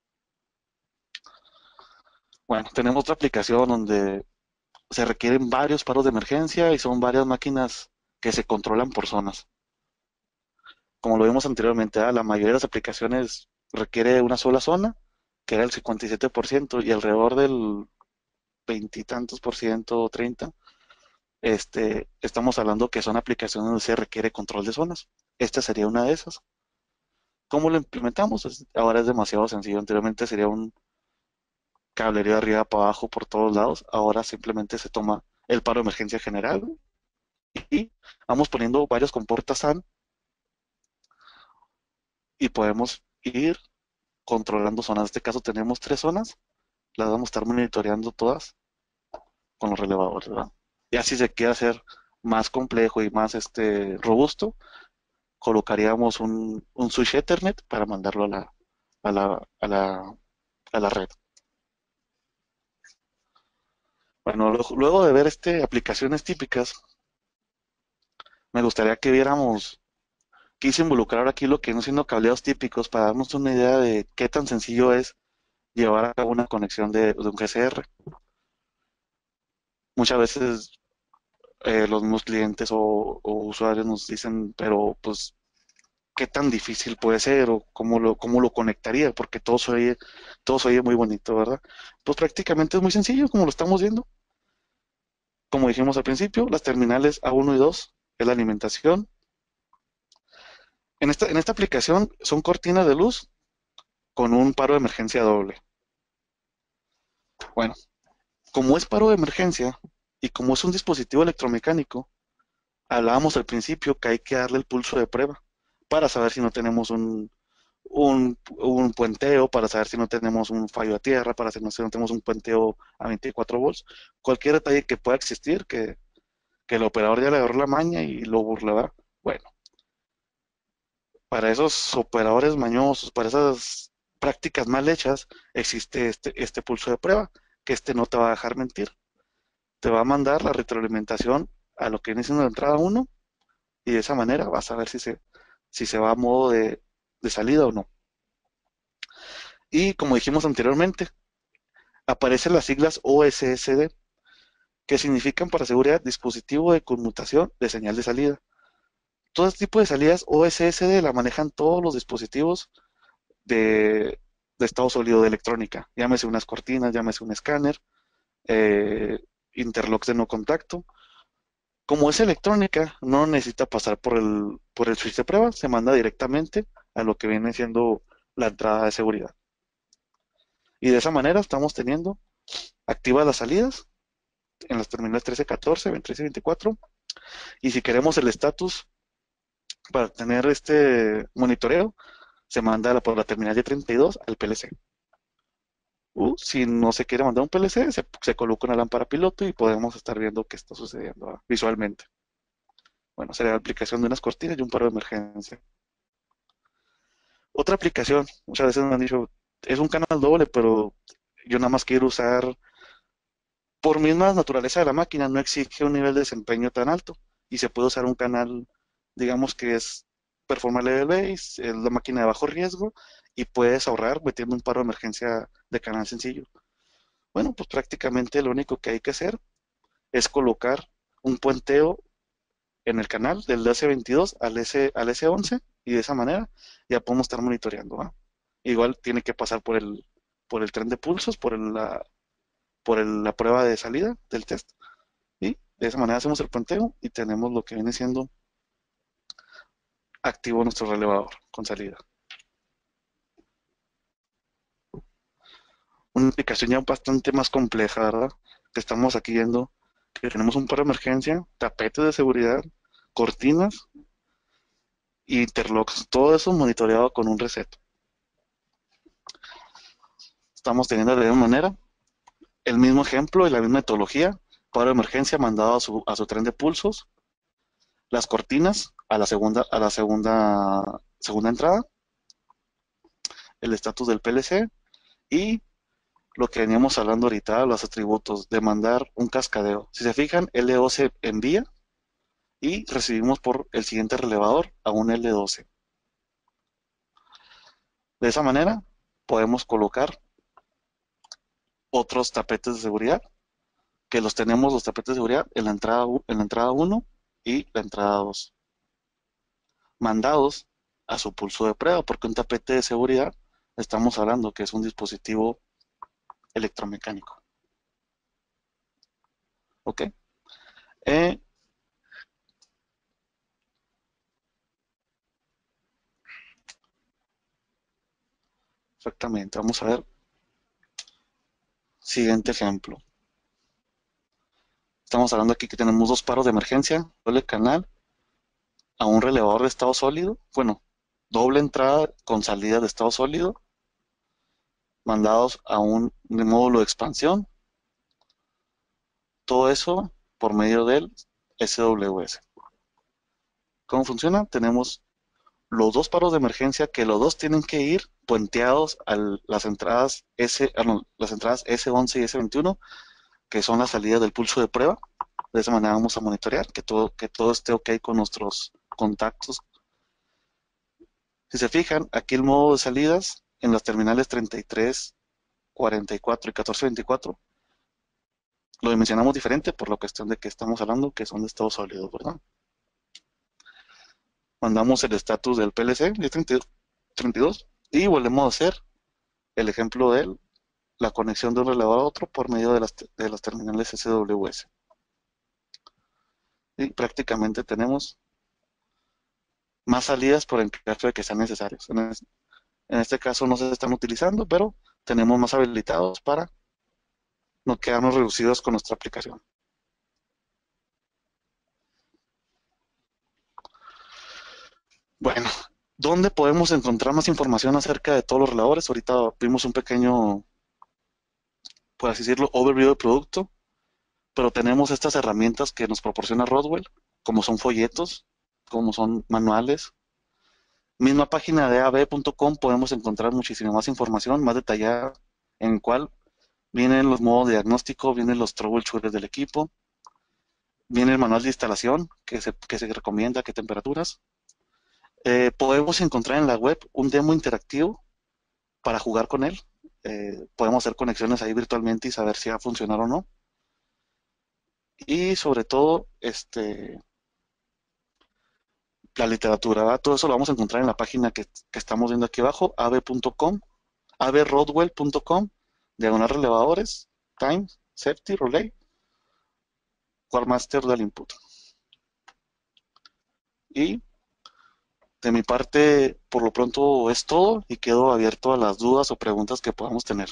Bueno, tenemos otra aplicación donde se requieren varios paros de emergencia y son varias máquinas que se controlan por zonas. Como lo vimos anteriormente, la mayoría de las aplicaciones requiere una sola zona, que era el 57%, y alrededor del veintitantos por ciento, 30, estamos hablando que son aplicaciones donde se requiere control de zonas. Esta sería una de esas. ¿Cómo lo implementamos? Ahora es demasiado sencillo. Anteriormente sería un cablerío de arriba para abajo por todos lados. Ahora simplemente se toma el paro de emergencia general y vamos poniendo varios comportas SAN y podemos ir controlando zonas. En este caso tenemos 3 zonas, las vamos a estar monitoreando todas con los relevadores, ¿verdad? Y así se quiere hacer más complejo y más robusto, colocaríamos un switch Ethernet para mandarlo a la, a la, a la red. Bueno, luego de ver aplicaciones típicas, me gustaría que viéramos, quise involucrar aquí lo que no siendo cableados típicos para darnos una idea de qué tan sencillo es llevar a cabo una conexión de un GCR. Muchas veces los mismos clientes o usuarios nos dicen, pero pues, ¿qué tan difícil puede ser o cómo lo conectaría? Porque todo se oye muy bonito, ¿verdad? Pues prácticamente es muy sencillo, como lo estamos viendo. Como dijimos al principio, las terminales A1 y 2 es la alimentación. En esta aplicación son cortinas de luz con un paro de emergencia doble. Bueno, como es paro de emergencia y como es un dispositivo electromecánico, hablábamos al principio que hay que darle el pulso de prueba para saber si no tenemos un puenteo, para saber si no tenemos un fallo a tierra, para saber si no tenemos un puenteo a 24 volts. Cualquier detalle que pueda existir, que el operador ya le agarró la maña y lo burlará. Bueno, para esos operadores mañosos, para esas prácticas mal hechas, existe este pulso de prueba, que no te va a dejar mentir. Te va a mandar la retroalimentación a lo que viene siendo la entrada 1 y de esa manera vas a ver si se va a modo de salida o no. Y como dijimos anteriormente, aparecen las siglas OSSD, que significan para seguridad dispositivo de conmutación de señal de salida. Todo este tipo de salidas OSSD la manejan todos los dispositivos de estado sólido de electrónica, llámese unas cortinas, llámese un escáner, eh, interlocks de no contacto. Como es electrónica, no necesita pasar por el switch de prueba, se manda directamente a lo que viene siendo la entrada de seguridad. Y de esa manera estamos teniendo activas las salidas en las terminales 1314, 23 y 24. Y si queremos el estatus para tener este monitoreo, se manda por la terminal de 32 al PLC. Si no se quiere mandar un PLC, se coloca una lámpara piloto y podemos estar viendo qué está sucediendo visualmente. Bueno, sería la aplicación de unas cortinas y un paro de emergencia. Otra aplicación, muchas veces me han dicho, es un canal doble, pero yo nada más quiero usar, por misma naturaleza de la máquina, no exige un nivel de desempeño tan alto y se puede usar un canal, digamos que es Performance Level Base, es la máquina de bajo riesgo y puedes ahorrar metiendo un paro de emergencia de canal sencillo. Bueno, pues prácticamente lo único que hay que hacer es colocar un puenteo en el canal del S22 al S11 y de esa manera ya podemos estar monitoreando, ¿va? Igual tiene que pasar por el tren de pulsos, la prueba de salida del test y de esa manera hacemos el puenteo y tenemos lo que viene siendo activo nuestro relevador con salida. Una aplicación ya bastante más compleja, ¿verdad? Que estamos aquí viendo que tenemos un paro de emergencia, tapetes de seguridad, cortinas interlocks, todo eso monitoreado con un reset. Estamos teniendo de la misma manera el mismo ejemplo y la misma metodología. Cuadro de emergencia mandado a su tren de pulsos, las cortinas a la segunda entrada, el estatus del PLC y lo que veníamos hablando ahorita, los atributos de mandar un cascadeo. Si se fijan, L12 se envía y recibimos por el siguiente relevador a un L12. De esa manera podemos colocar otros tapetes de seguridad, que los tenemos los tapetes de seguridad en la entrada 1 y la entrada 2, mandados a su pulso de prueba, porque un tapete de seguridad estamos hablando que es un dispositivo electromecánico. ¿Ok? Exactamente, vamos a ver. Siguiente ejemplo. Estamos hablando aquí que tenemos dos paros de emergencia, doble canal a un relevador de estado sólido, bueno, doble entrada con salida de estado sólido, mandados a un módulo de expansión, todo eso por medio del SWS. ¿Cómo funciona? Tenemos los dos paros de emergencia que los dos tienen que ir puenteados a las entradas S11 y S21, que son las salidas del pulso de prueba. De esa manera vamos a monitorear que todo esté ok con nuestros contactos. Si se fijan, aquí el modo de salidas en las terminales 33, 44 y 1424 lo dimensionamos diferente por la cuestión de que estamos hablando que son de estado sólido, ¿verdad? Mandamos el estatus del PLC, 32, y volvemos a hacer el ejemplo de la conexión de un relevador a otro por medio de las terminales SWS. Y prácticamente tenemos más salidas por el caso de que sean necesarios. En este caso no se están utilizando, pero tenemos más habilitados para no quedarnos reducidos con nuestra aplicación. Bueno, ¿dónde podemos encontrar más información acerca de todos los relevadores? Ahorita vimos un pequeño, por así decirlo, overview del producto, pero tenemos estas herramientas que nos proporciona Rodwell, como son folletos, como son manuales. Misma página de ab.com podemos encontrar muchísima más información, más detallada, en cual vienen los modos de diagnóstico, vienen los troubleshooters del equipo, viene el manual de instalación que se recomienda, qué temperaturas. Podemos encontrar en la web un demo interactivo para jugar con él. Podemos hacer conexiones ahí virtualmente y saber si va a funcionar o no. Y sobre todo, la literatura, ¿verdad? Todo eso lo vamos a encontrar en la página que estamos viendo aquí abajo, ab.com, abrodwell.com, diagonal relevadores, time, safety, relay, Quarmaster del input. Y de mi parte, por lo pronto es todo y quedo abierto a las dudas o preguntas que podamos tener.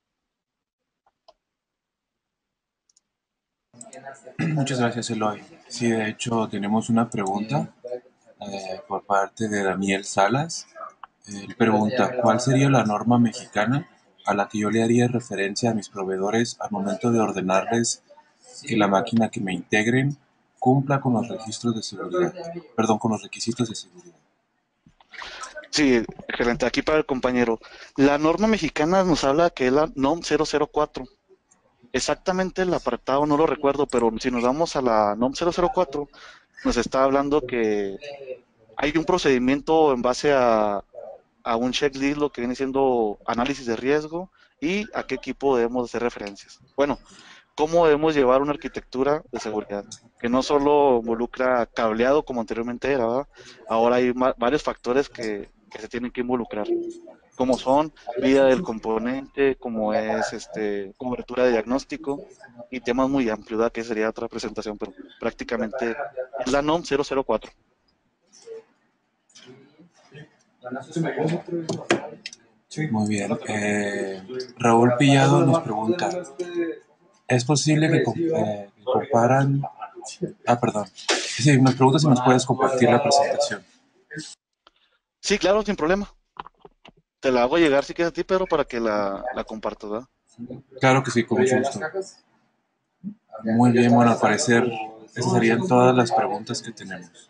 Muchas gracias, Eloy. Sí, de hecho, tenemos una pregunta por parte de Daniel Salas. Él pregunta, ¿cuál sería la norma mexicana a la que yo le haría referencia a mis proveedores al momento de ordenarles que la máquina que me integren cumpla con los registros de seguridad? Perdón, con los requisitos de seguridad. Sí, excelente. Aquí para el compañero. La norma mexicana nos habla que es la NOM 004. Exactamente el apartado no lo recuerdo, pero si nos vamos a la NOM 004, nos está hablando que hay un procedimiento en base a un checklist, lo que viene siendo análisis de riesgo y a qué equipo debemos hacer referencias. Bueno, cómo debemos llevar una arquitectura de seguridad, que no solo involucra cableado como anteriormente era, ¿verdad? Ahora hay varios factores que se tienen que involucrar, como son vida del componente, como es cobertura de diagnóstico y temas muy amplios, ¿verdad? Que sería otra presentación, pero prácticamente es la NOM 004. Muy bien. Raúl Pillado nos pregunta, ¿es posible que comparan... Ah, perdón. Sí, nos pregunta si nos puedes compartir la presentación. Sí, claro, sin problema. Te la hago llegar si quieres a ti, Pedro, para que la compartas, ¿verdad? Claro que sí, con mucho gusto. Muy bien, bueno, al parecer esas serían todas las preguntas que tenemos.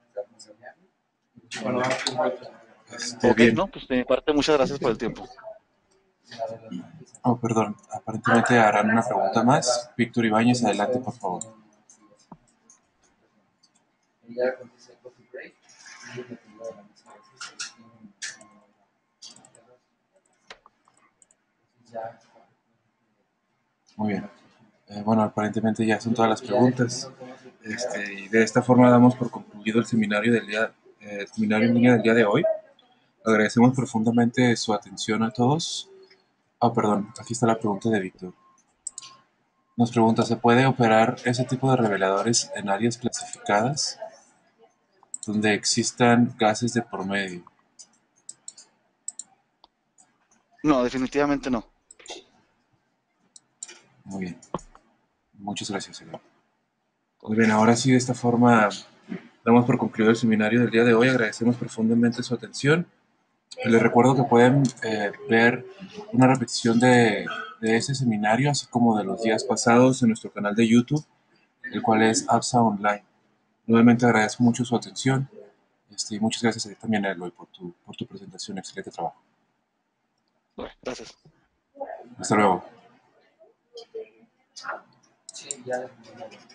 Ok, Bien. no, pues de mi parte, muchas gracias por el tiempo. Oh, perdón, aparentemente harán una pregunta más. Víctor Ibáñez, adelante, por favor. Muy bien. Bueno, aparentemente ya son todas las preguntas. Y de esta forma damos por concluido el seminario el seminario en línea del día de hoy. Agradecemos profundamente su atención a todos. Perdón, aquí está la pregunta de Víctor. Nos pregunta, ¿se puede operar ese tipo de reveladores en áreas clasificadas donde existan gases de por medio? No, definitivamente no. Muy bien. Muchas gracias, Eduardo. Muy bien, ahora sí, de esta forma damos por concluido el seminario del día de hoy. Agradecemos profundamente su atención. Les recuerdo que pueden ver una repetición de ese seminario, así como de los días pasados en nuestro canal de YouTube, el cual es APSA Online. Nuevamente agradezco mucho su atención y muchas gracias a ti también, Eloy, por tu presentación. Excelente trabajo. Bueno, gracias. Hasta luego.